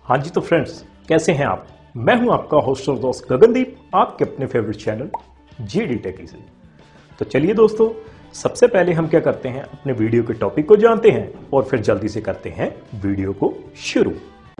हाँ जी, तो फ्रेंड्स कैसे हैं आप। मैं हूं आपका होस्ट और दोस्त गगनदीप, आपके अपने फेवरेट चैनल जीडी टेकी से। तो चलिए दोस्तों, सबसे पहले हम क्या करते हैं, अपने वीडियो के टॉपिक को जानते हैं और फिर जल्दी से करते हैं वीडियो को शुरू।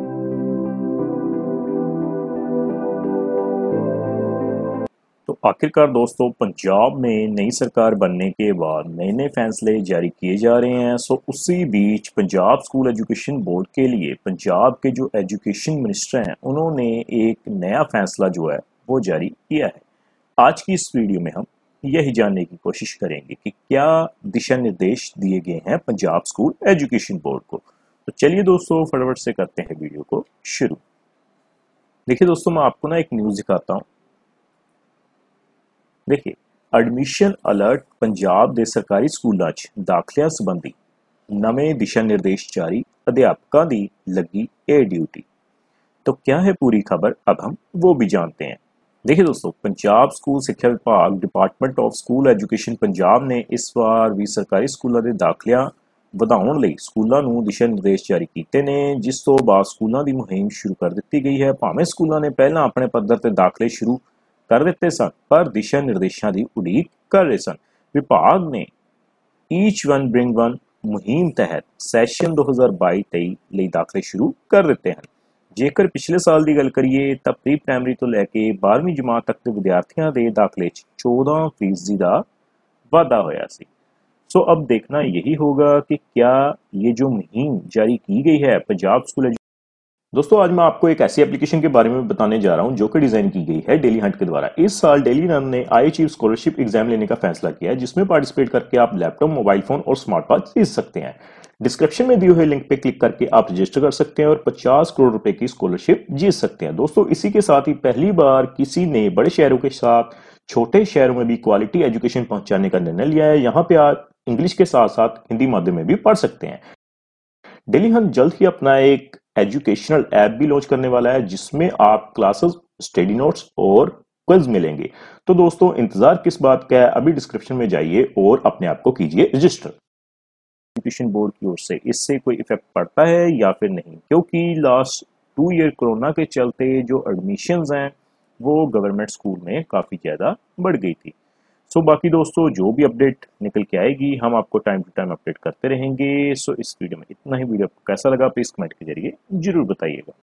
तो आखिरकार दोस्तों, पंजाब में नई सरकार बनने के बाद नए नए फैसले जारी किए जा रहे हैं। उसी बीच पंजाब स्कूल एजुकेशन बोर्ड के लिए पंजाब के जो एजुकेशन मिनिस्टर हैं उन्होंने एक नया फैसला जो है वो जारी किया है। आज की इस वीडियो में हम यही जानने की कोशिश करेंगे कि क्या दिशा निर्देश दिए गए हैं पंजाब स्कूल एजुकेशन बोर्ड को। तो चलिए दोस्तों, फटाफट से करते हैं वीडियो को शुरू। देखिए दोस्तों, मैं आपको ना एक न्यूज़ दिखाता हूँ। देखिए, ਐਡਮਿਸ਼ਨ ਅਲਰਟ ਪੰਜਾਬ ਦੇ ਸਰਕਾਰੀ ਸਕੂਲਾਂ 'ਚ ਦਾਖਲਿਆਂ ਸੰਬੰਧੀ नवे दिशा निर्देश जारी, अध्यापकों की लगी ए ड्यूटी। तो क्या है पूरी खबर, अब हम वो भी जानते हैं। देखिए दोस्तों, पंजाब स्कूल सिक्ख्या विभाग department of school education Punjab ने इस बार भी सरकारी स्कूलों के दाखलियां ਵਧਾਉਣ ਲਈ ਸਕੂਲਾਂ ਨੂੰ ਦਿਸ਼ਾ ਨਿਰਦੇਸ਼ ਜਾਰੀ ਕੀਤੇ ਨੇ, ਜਿਸ ਤੋਂ ਬਾਅਦ ਸਕੂਲਾਂ ਦੀ ਮੁਹਿੰਮ ਸ਼ੁਰੂ ਕਰ ਦਿੱਤੀ ਗਈ ਹੈ। ਭਾਵੇਂ ਸਕੂਲਾਂ ਨੇ ਪਹਿਲਾਂ ਆਪਣੇ ਪੱਧਰ ਤੇ ਦਾਖਲੇ ਸ਼ੁਰੂ ਕਰ ਦਿੱਤੇ ਸਨ, ਪਰ ਦਿਸ਼ਾ ਨਿਰਦੇਸ਼ਾਂ ਦੀ ਉਡੀਕ ਕਰ ਰਹੇ ਸਨ। ਵਿਭਾਗ ਨੇ ਈਚ ਵਨ ਬ੍ਰਿੰਗ ਵਨ ਮੁਹਿੰਮ ਤਹਿਤ ਸੈਸ਼ਨ 2022-23 ਲਈ ਦਾਖਲੇ ਸ਼ੁਰੂ ਕਰ ਦਿੱਤੇ ਹਨ। ਜੇਕਰ ਪਿਛਲੇ ਸਾਲ ਦੀ ਗੱਲ ਕਰੀਏ ਤਾਂ ਪ੍ਰੀ ਪ੍ਰਾਇਮਰੀ ਤੋਂ ਲੈ ਕੇ 12ਵੀਂ ਜਮਾਤ ਤੱਕ ਦੇ ਵਿਦਿਆਰਥੀਆਂ ਦੇ ਦਾਖਲੇ 'ਚ 14% ਦਾ ਵਾਧਾ ਹੋਇਆ ਸੀ। सो अब देखना यही होगा कि क्या ये जो मुहिम जारी की गई है पंजाब स्कूल। दोस्तों, आज मैं आपको एक ऐसी एप्लीकेशन के बारे में बताने जा रहा हूं जो कि डिजाइन की गई है डेली हंट के द्वारा। इस साल डेली हंट ने आई अचीव स्कॉलरशिप एग्जाम लेने का फैसला किया है, जिसमें पार्टिसिपेट करके आप लैपटॉप, मोबाइल फोन और स्मार्ट वॉच जीत सकते हैं। डिस्क्रिप्शन में दिए हुए लिंक पे क्लिक करके आप रजिस्टर कर सकते हैं और 50 करोड़ रुपए की स्कॉलरशिप जीत सकते हैं। दोस्तों, इसी के साथ ही पहली बार किसी ने बड़े शहरों के साथ छोटे शहरों में भी क्वालिटी एजुकेशन पहुंचाने का निर्णय लिया है। यहाँ पे आप इंग्लिश के साथ साथ हिंदी माध्यम में भी पढ़ सकते हैं। डेली हंट जल्द ही अपना एक एजुकेशनल ऐप भी लॉन्च करने वाला है, जिसमें आप क्लासेस, स्टडी नोट्स और क्विज मिलेंगे। तो दोस्तों, इंतजार किस बात का है, अभी डिस्क्रिप्शन में जाइए और अपने आप को कीजिए रजिस्टर। एजुकेशन बोर्ड की ओर से इससे कोई इफेक्ट पड़ता है या फिर नहीं, क्योंकि लास्ट 2 ईयर कोरोना के चलते जो एडमिशंस हैं वो गवर्नमेंट स्कूल में काफ़ी ज़्यादा बढ़ गई थी। बाकी दोस्तों, जो भी अपडेट निकल के आएगी हम आपको टाइम टू टाइम अपडेट करते रहेंगे। इस वीडियो में इतना ही। वीडियो आपको कैसा लगा प्लीज़ कमेंट के जरिए जरूर बताइएगा।